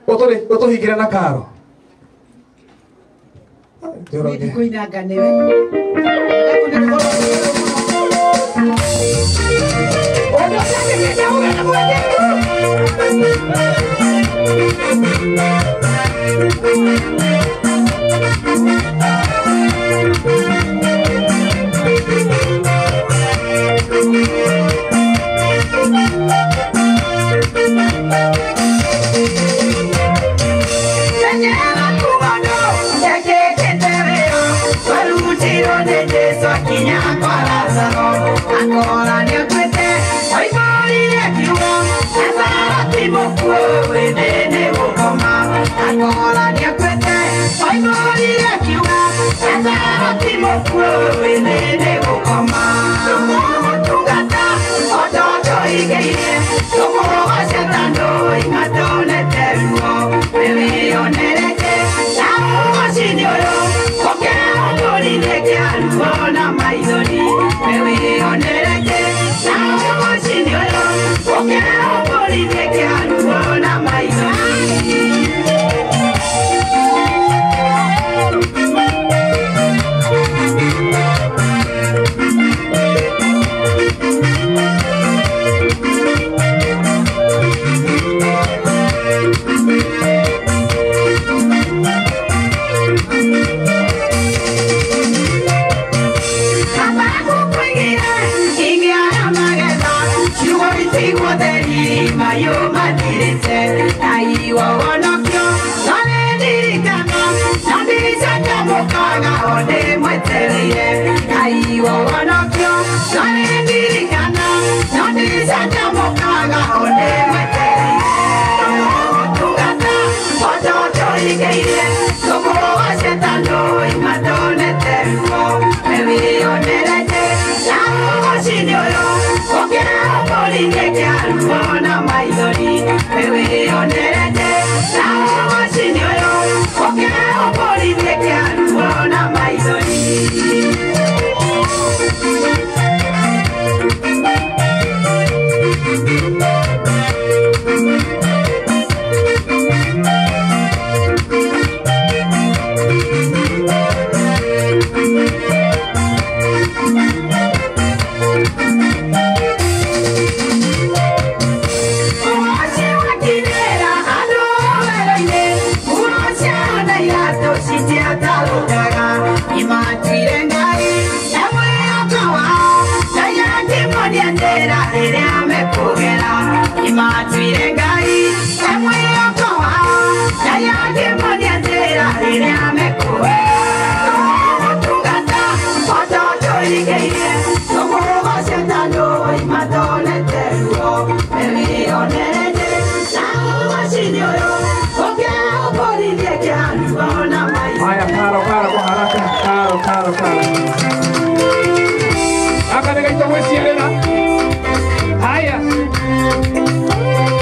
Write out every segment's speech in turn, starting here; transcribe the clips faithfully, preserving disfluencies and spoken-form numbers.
Otore, otohikire na karo. Ni kuinaga niwe. Odo sake kete uga na mwende. Ancora ne aspette, poi morire più, e sarà tipo fuori, ne come. Ancora ne aspette, poi morire più, e sarà tipo fuori, ne come. Tu gata, o toto i gay, come va sentando i matone del uomo, per io ne rete, siamo signoro, perché non li leghiamo una maidoni. Wewe onereke, sawa sinyoro, okera polite kanu na maizoni. Mayo madirete, ayi wa wanokyo, nane dirikana, nane sanya mokaga ode mweteleye. Ayi wa wanokyo, nane dirikana, nane sanya mokaga ode mweteleye. Tungata, ototo igeye, toko asetando imadone teruo, mewi onerete, lao sinyoyo, okera polite kiaruona maidoni, wewe onerete, lao sinyoyo, okera polite kiaruona maidoni. Haya, karo, karo, kwa haraka, karo, karo, karo. Aka nega ito mwesi ya lena. Haya.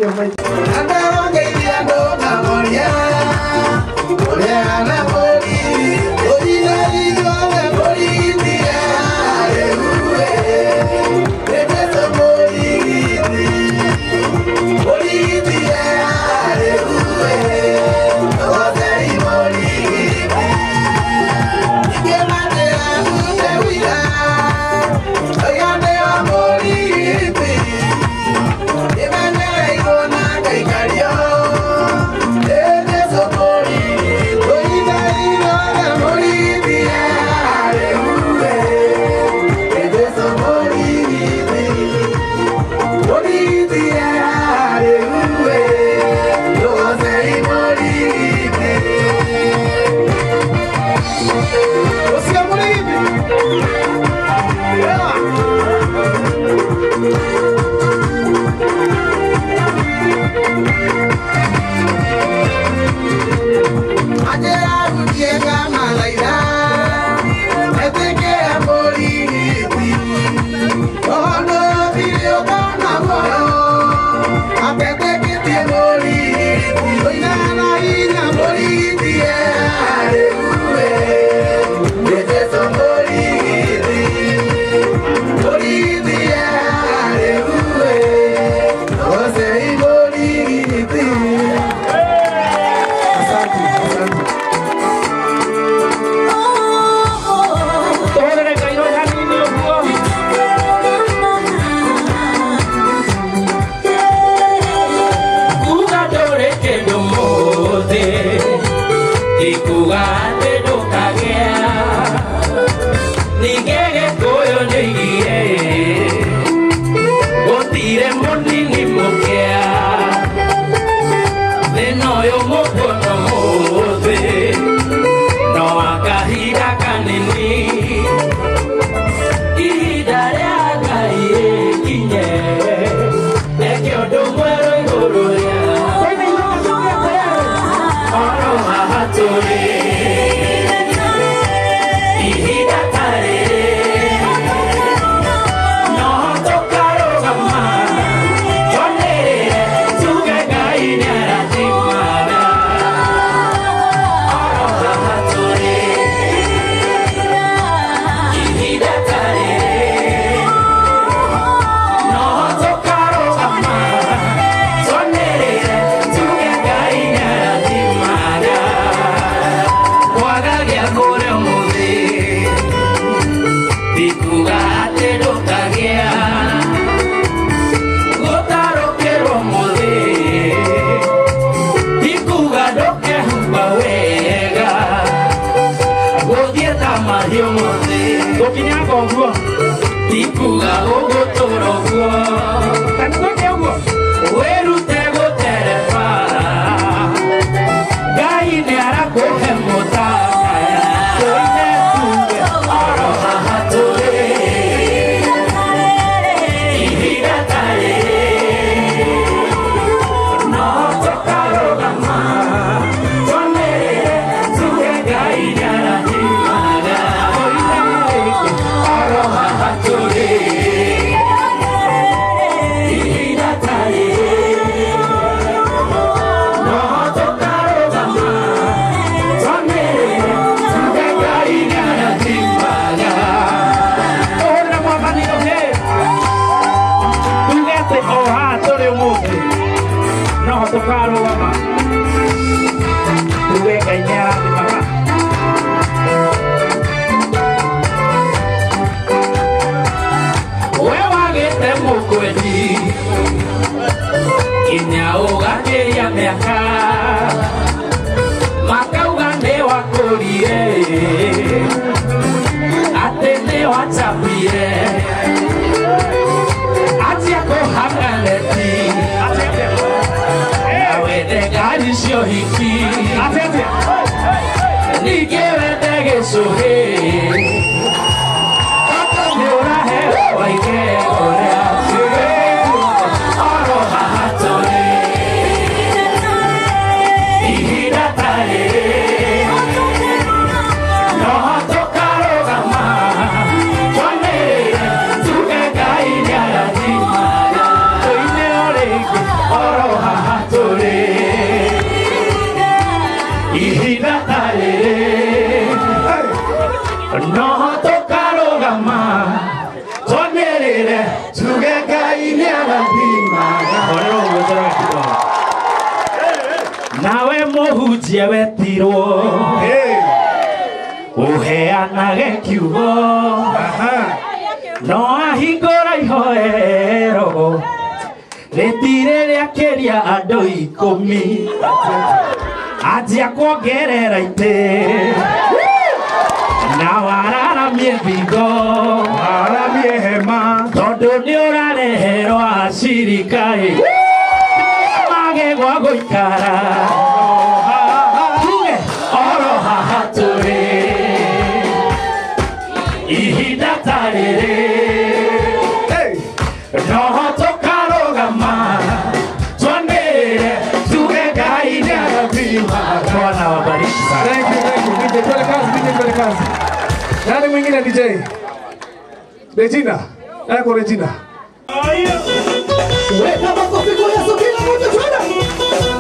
Oh, ihinda tarĩrĩ no tũkarũgama twanĩrĩre tuge Ngai nĩarathimaga horera ũguo njĩra kidogo nawe mũhunjia wetirwo ũheanage kiugo no ahingũra ihoero rĩtirĩ rĩakĩria andũ ikũmi anjia kuongerera itĩ na wararamie thingo wararamie hema tondũ nĩũrareherwo acirikaĩ magegwa gũikara tuge oro haha tũrĩ ihinda tarĩrĩ no tũkarũgama twanĩrĩre tuge Ngai nĩarathimaga. Bwana wabariki sana. Thank you, thank you. D J, twende kazi, D J, twende kazi. Nani mwingine D J? Regina. Yako Regina. Weka makofi kwa Yesu kila mtu twende.